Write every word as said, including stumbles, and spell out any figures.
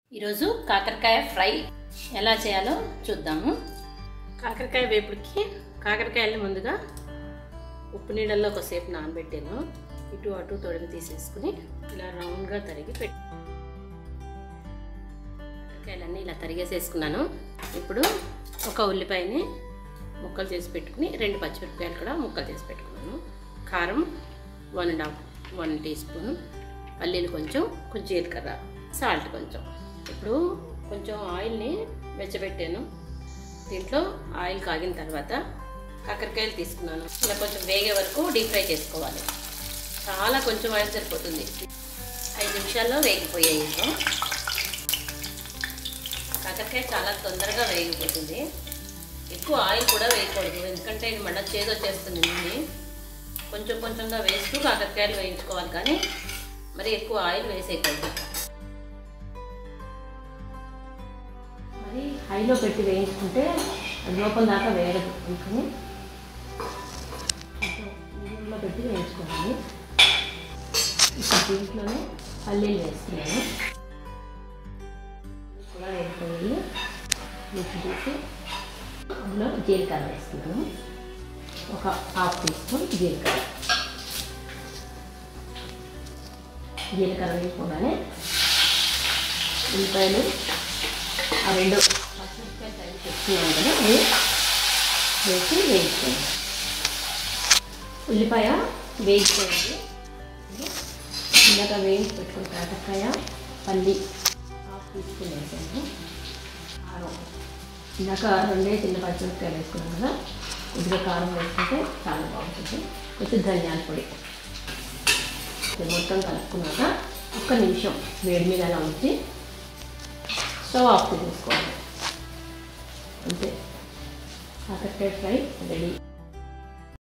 ఈరోజు కాకరకాయ ఫ్రై ఎలా చేయాలో చూద్దాము. కాకరకాయ వేపుడికి కాకరకాయల్ని ముందుగా ఉప్పు నీళ్ళల్లో ఒకసేపు నానబెట్టాను. ఇటు అటు తొడిమి తీసేసుకుని ఇలా రౌండ్గా తరిగి పెట్టి కాకరకాయలన్నీ ఇలా తరిగేసేసుకున్నాను. ఇప్పుడు ఒక ఉల్లిపాయని ముక్కలు చేసి పెట్టుకుని రెండు పచ్చిమిరపకాయలు కూడా ముక్కలు చేసి పెట్టుకున్నాను. కారం one and half one teaspoon, పల్లీలు కొంచెం, కొంచెం జీలకర్ర, సాల్ట్ కొంచెం. ఇప్పుడు కొంచెం ఆయిల్ని వెచ్చబెట్టాను. దీంట్లో ఆయిల్ కాగిన తర్వాత కాకరకాయలు తీసుకున్నాను. ఇలా కొంచెం వేగే వరకు డీప్ ఫ్రై చేసుకోవాలి. చాలా కొంచెం ఆయిల్ సరిపోతుంది. ఐదు నిమిషాల్లో వేగిపోయాయి. ఇంట్లో కాకరకాయ చాలా తొందరగా వేగిపోతుంది. ఎక్కువ ఆయిల్ కూడా వేయకూడదు, ఎందుకంటే ఇది మళ్ళీ చేదు వచ్చేస్తుంది. నూనె కొంచెం కొంచెంగా వేస్తూ కాకరకాయలు వేయించుకోవాలి, కానీ మరి ఎక్కువ ఆయిల్ వేసేయకూడదు. మరి హైలో పెట్టి వేయించుకుంటే అది లోపల దాకా వేయదు. అందుకని మీడియంలో పెట్టి వేయించుకోవాలి. ఇప్పుడు దీంట్లోనే పల్లీలు వేస్తున్నాను. కూడా వేసుకోవాలి. మిక్స్ చేసి అందులో జీలకర్ర వేస్తున్నాను. ఒక హాఫ్ టీ స్పూన్ జీలకర్ర. జీలకర్ర వేసుకోగానే ఉల్లిపాయలు ఆ రెండు పచ్చిమిరపకాయలు తగిలి తెచ్చుకున్నాను కదా, అవి వేసి వేయించుకోండి. ఉల్లిపాయ వేయించుకోండి. ఇందాక వేయించి పెట్టుకున్న కాకరకాయ, పల్లి హాఫ్ టీ స్పూన్ వేసాను. కారం ఇందాక రెండే చిన్న పచ్చిమిరపకాయలు వేసుకున్నాం కదా, కొద్దిగా కారం వేసుకుంటే చాలా బాగుంటుంది. కొంచెం ధనియాల పొడి మొత్తం కలుపుకున్నాక ఒక్క నిమిషం వేడి మీద అలా ఉంచి స్టవ్ ఆఫ్ చేసుకోవాలి. అంతే, కాకరకాయ ఫ్రై రెడీ.